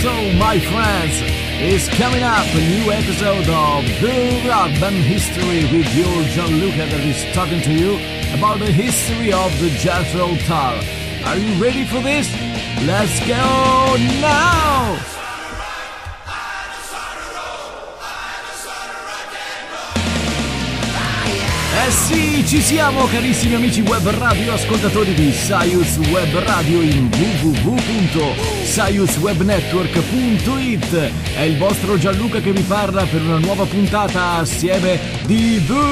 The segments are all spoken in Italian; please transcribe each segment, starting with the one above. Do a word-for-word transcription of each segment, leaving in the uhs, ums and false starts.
So, my friends, is coming up a new episode of The Rock Band History with your Gianluca that is talking to you about the history of the Jethro Tull. Are you ready for this? Let's go now! Eh sì, ci siamo carissimi amici web radio ascoltatori di Sirius Web Radio in w w w punto sirius web network punto i t. È il vostro Gianluca che vi parla per una nuova puntata assieme di The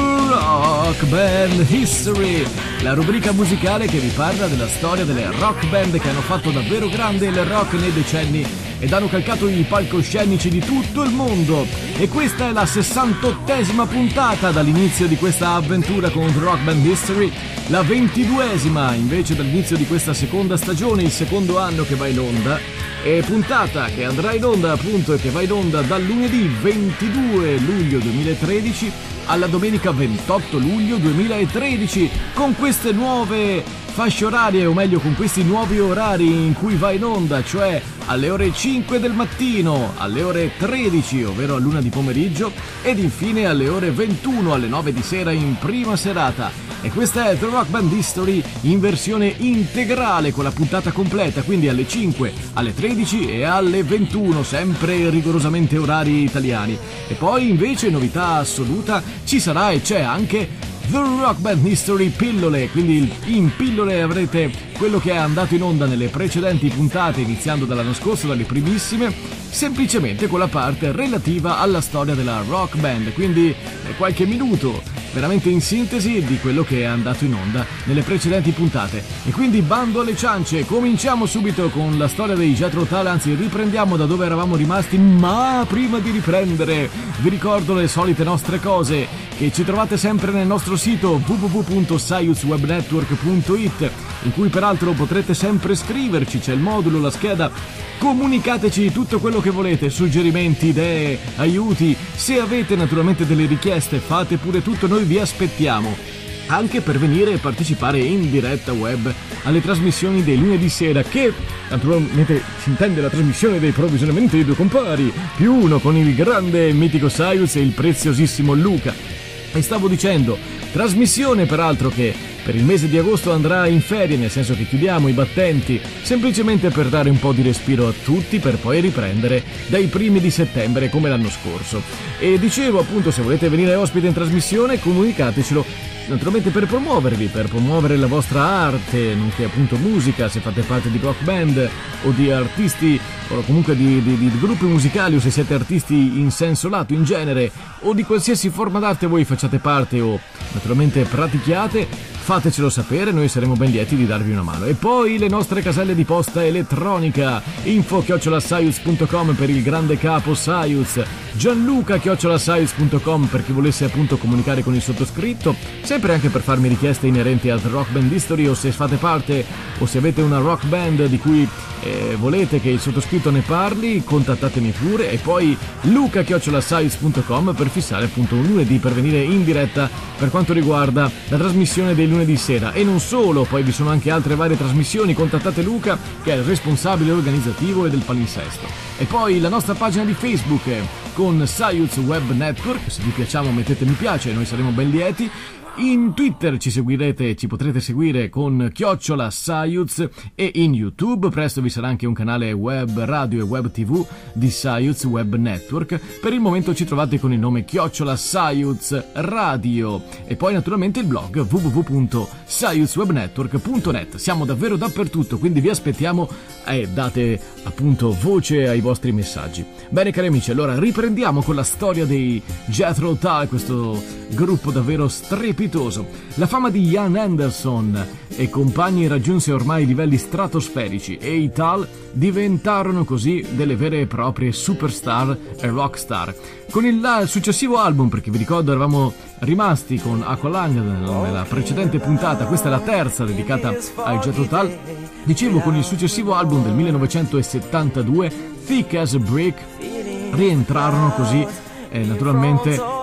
Rock Band History, la rubrica musicale che vi parla della storia delle rock band che hanno fatto davvero grande il rock nei decenni ed hanno calcato i palcoscenici di tutto il mondo. E questa è la sessantottesima puntata dall'inizio di questa avventura con The Rock Band History, la ventiduesima invece dall'inizio di questa seconda stagione, il secondo anno che va in onda, e puntata che andrà in onda appunto e che va in onda dal lunedì ventidue luglio duemilatredici alla domenica ventotto luglio duemilatredici, con queste nuove fasce orarie, o meglio con questi nuovi orari in cui va in onda, cioè alle ore cinque del mattino, alle ore tredici, ovvero a luna di pomeriggio, ed infine alle ore ventuno, alle nove di sera in prima serata. E questa è The Rock Band History in versione integrale con la puntata completa, quindi alle cinque, alle tredici e alle ventuno, sempre rigorosamente orari italiani. E poi invece novità assoluta, ci sarà e c'è anche The Rock Band History Pillole, quindi in pillole avrete quello che è andato in onda nelle precedenti puntate, iniziando dall'anno scorso, dalle primissime, semplicemente con la parte relativa alla storia della rock band, quindi qualche minuto veramente in sintesi di quello che è andato in onda nelle precedenti puntate. E quindi bando alle ciance, cominciamo subito con la storia dei Jethro Tull, anzi riprendiamo da dove eravamo rimasti, ma prima di riprendere vi ricordo le solite nostre cose che ci trovate sempre nel nostro sito w w w punto sirius web network punto i t, in cui peraltro potrete sempre scriverci, c'è il modulo, la scheda. Comunicateci tutto quello che volete, suggerimenti, idee, aiuti, se avete naturalmente delle richieste fate pure tutto, noi vi aspettiamo anche per venire e partecipare in diretta web alle trasmissioni dei lunedì sera, che naturalmente si intende la trasmissione dei provvisionamenti dei due compari, più uno con il grande e mitico Sirius e il preziosissimo Luca. E stavo dicendo, trasmissione peraltro che per il mese di agosto andrà in ferie, nel senso che chiudiamo i battenti, semplicemente per dare un po' di respiro a tutti, per poi riprendere dai primi di settembre come l'anno scorso. E dicevo appunto, se volete venire ospite in trasmissione comunicatecelo, naturalmente per promuovervi, per promuovere la vostra arte, nonché appunto musica, se fate parte di rock band o di artisti o comunque di, di, di gruppi musicali, o se siete artisti in senso lato, in genere, o di qualsiasi forma d'arte voi facciate parte o naturalmente pratichiate, fatecelo sapere, noi saremo ben lieti di darvi una mano. E poi le nostre caselle di posta elettronica, info chiocciola sirius punto com per il grande capo Sirius, Gianluca chiocciola sirius punto com per chi volesse appunto comunicare con il sottoscritto, sempre anche per farmi richieste inerenti al Rock Band History, o se fate parte o se avete una rock band di cui eh, volete che il sottoscritto ne parli, contattatemi pure. E poi luca chiocciola sirius punto com per fissare appunto un lunedì per venire in diretta per quanto riguarda la trasmissione dei lunedì sera. E non solo, poi vi sono anche altre varie trasmissioni, contattate Luca che è il responsabile organizzativo e del palinsesto. E poi la nostra pagina di Facebook con Sirius Web Network, se vi piacciamo mettete mi piace, noi saremo ben lieti. In Twitter ci seguirete, ci potrete seguire con chiocciola Sirius, e in YouTube presto vi sarà anche un canale web radio e web tv di Sirius Web Network. Per il momento ci trovate con il nome chiocciola Sirius Radio, e poi naturalmente il blog w w w punto sirius web network punto net. Siamo davvero dappertutto, quindi vi aspettiamo e date appunto voce ai vostri messaggi. Bene cari amici, allora riprendiamo con la storia dei Jethro Tull, questo gruppo davvero strepitoso. La fama di Ian Anderson e compagni raggiunse ormai livelli stratosferici, e i Tull diventarono così delle vere e proprie superstar e rockstar. Con il, il successivo album, perché vi ricordo eravamo rimasti con Aqualung nella precedente puntata, questa è la terza dedicata ai Jethro Tull, dicevo, con il successivo album del millenovecentosettantadue, Thick as a Brick, rientrarono così eh, naturalmente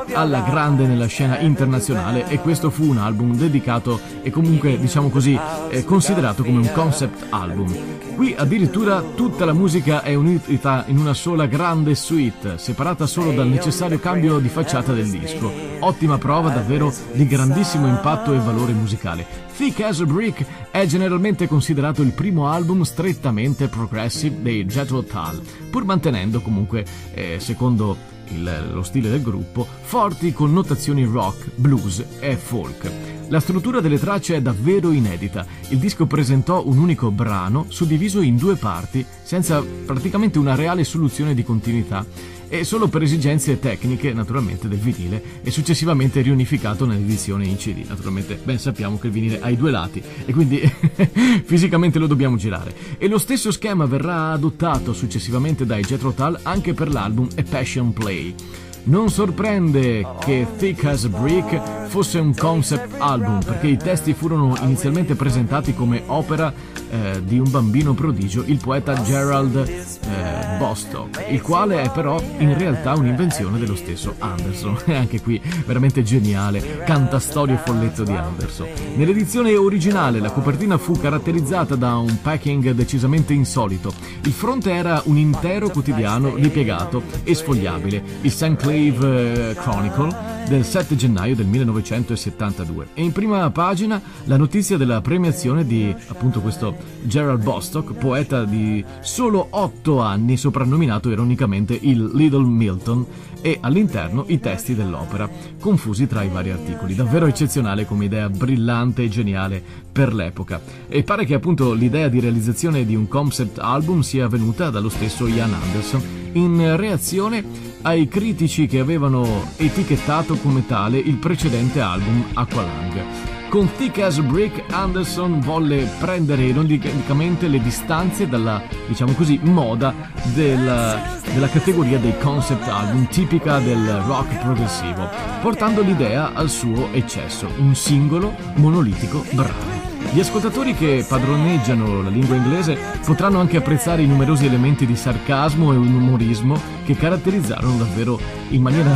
alla grande nella scena internazionale, e questo fu un album dedicato e comunque, diciamo così, eh, considerato come un concept album. Qui addirittura tutta la musica è unita in una sola grande suite, separata solo dal necessario cambio di facciata del disco. Ottima prova davvero di grandissimo impatto e valore musicale. Thick as a Brick è generalmente considerato il primo album strettamente progressive dei Jethro Tull, pur mantenendo comunque, eh, secondo il, lo stile del gruppo, forti connotazioni rock, blues e folk. La struttura delle tracce è davvero inedita. Il disco presentò un unico brano suddiviso in due parti, senza praticamente una reale soluzione di continuità, e solo per esigenze tecniche, naturalmente, del vinile, e successivamente riunificato nell'edizione in C D. Naturalmente ben sappiamo che il vinile ha i due lati e quindi fisicamente lo dobbiamo girare. E lo stesso schema verrà adottato successivamente dai Jethro Tull anche per l'album A Passion Play. Non sorprende che Thick as a Brick fosse un concept album, perché i testi furono inizialmente presentati come opera eh, di un bambino prodigio, il poeta Gerald eh, Bostock, il quale è però in realtà un'invenzione dello stesso Anderson. E anche qui veramente geniale, cantastorie folletto di Anderson. Nell'edizione originale la copertina fu caratterizzata da un packing decisamente insolito. Il fronte era un intero quotidiano ripiegato e sfogliabile, il Saint Clave Chronicle del sette gennaio del millenovecentosettantadue, e in prima pagina la notizia della premiazione di appunto questo Gerald Bostock, poeta di solo otto anni, soprannominato ironicamente il Little Milton, e all'interno i testi dell'opera, confusi tra i vari articoli. Davvero eccezionale come idea, brillante e geniale per l'epoca. E pare che appunto l'idea di realizzazione di un concept album sia venuta dallo stesso Ian Anderson, in reazione ai critici che avevano etichettato come tale il precedente album Aqualung. Con Thick as a Brick Anderson volle prendere ironicamente le distanze dalla, diciamo così, moda della, della categoria dei concept album tipica del rock progressivo, portando l'idea al suo eccesso, un singolo monolitico brano. Gli ascoltatori che padroneggiano la lingua inglese potranno anche apprezzare i numerosi elementi di sarcasmo e umorismo che caratterizzarono davvero in maniera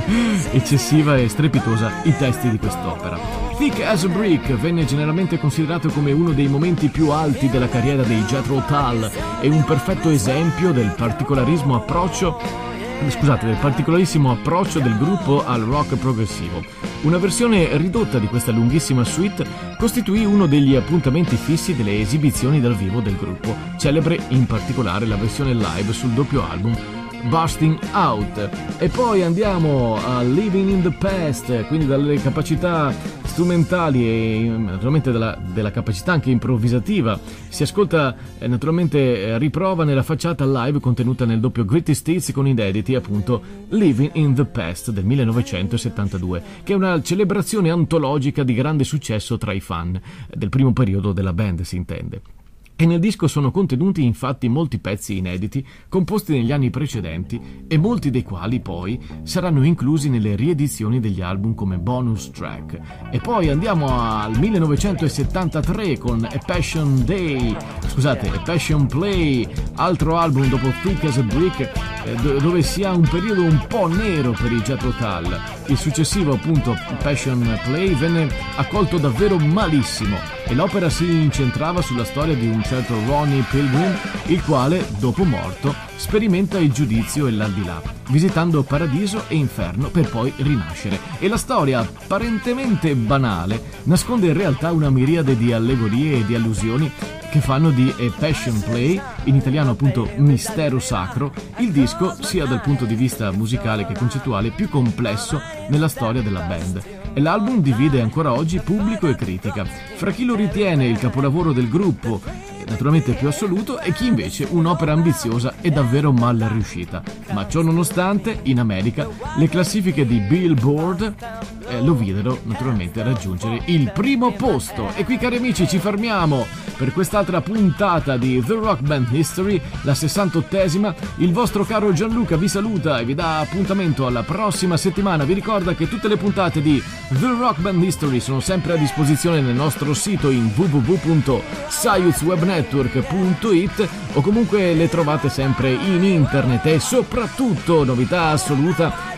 eccessiva e strepitosa i testi di quest'opera. Thick as a Brick venne generalmente considerato come uno dei momenti più alti della carriera dei Jethro Tull e un perfetto esempio del particolarismo approccio Scusate, del particolarissimo approccio del gruppo al rock progressivo. Una versione ridotta di questa lunghissima suite costituì uno degli appuntamenti fissi delle esibizioni dal vivo del gruppo, celebre in particolare la versione live sul doppio album Bursting Out. E poi andiamo a Living in the Past, quindi dalle capacità strumentali e naturalmente della, della capacità anche improvvisativa si ascolta eh, naturalmente eh, riprova nella facciata live contenuta nel doppio Greatest Hits con inediti, appunto Living in the Past del millenovecentosettantadue, che è una celebrazione antologica di grande successo tra i fan del primo periodo della band, si intende. E nel disco sono contenuti infatti molti pezzi inediti composti negli anni precedenti, e molti dei quali poi saranno inclusi nelle riedizioni degli album come bonus track. E poi andiamo al millenovecentosettantatré con A Passion Day, scusate, A Passion Play, altro album dopo Thick as a Brick, eh, dove si ha un periodo un po' nero per i Jethro Tull. Il successivo, appunto, Passion Play venne accolto davvero malissimo, e l'opera si incentrava sulla storia di un certo Ronnie Pilgrim, il quale, dopo morto, sperimenta il giudizio e l'aldilà, visitando paradiso e inferno per poi rinascere. E la storia, apparentemente banale, nasconde in realtà una miriade di allegorie e di allusioni che fanno di A Passion Play, in italiano appunto Mistero Sacro, il disco sia dal punto di vista musicale che concettuale più complesso nella storia della band. E l'album divide ancora oggi pubblico e critica, fra chi lo ritiene il capolavoro del gruppo, naturalmente più assoluto, e chi invece un'opera ambiziosa e davvero mal riuscita. Ma ciò nonostante, in America le classifiche di Billboard eh, lo videro naturalmente raggiungere il primo posto. E qui, cari amici, ci fermiamo per quest'altra puntata di The Rock Band History, la sessantottesima. Il vostro caro Gianluca vi saluta e vi dà appuntamento alla prossima settimana. Vi ricorda che tutte le puntate di The Rock Band History sono sempre a disposizione nel nostro sito in w w w punto saiuz web network punto it, o comunque le trovate sempre in internet. E soprattutto, novità assoluta,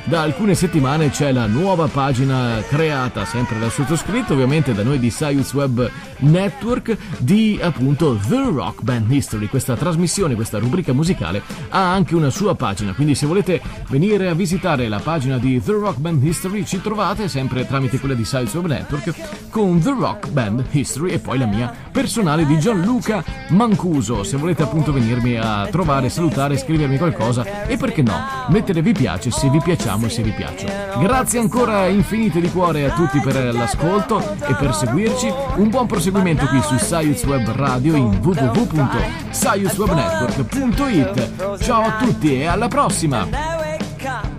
da alcune settimane c'è la nuova pagina creata sempre dal sottoscritto, ovviamente da noi di SciUS Web Network, di appunto The Rock Band History. Questa trasmissione, questa rubrica musicale ha anche una sua pagina, quindi se volete venire a visitare la pagina di The Rock Band History ci trovate sempre tramite quella di SciUS Web Network con The Rock Band History e poi la mia personale di Gianluca Mancuso. Se volete appunto venirmi a trovare, salutare, scrivermi qualcosa e perché no, mettere vi piace se vi piacciamo e se vi piaccio. Grazie ancora infinite di cuore a tutti per l'ascolto e per seguirci. Un buon proseguimento qui su SciUS Web Radio in w w w punto scius web network punto it. Ciao a tutti e alla prossima!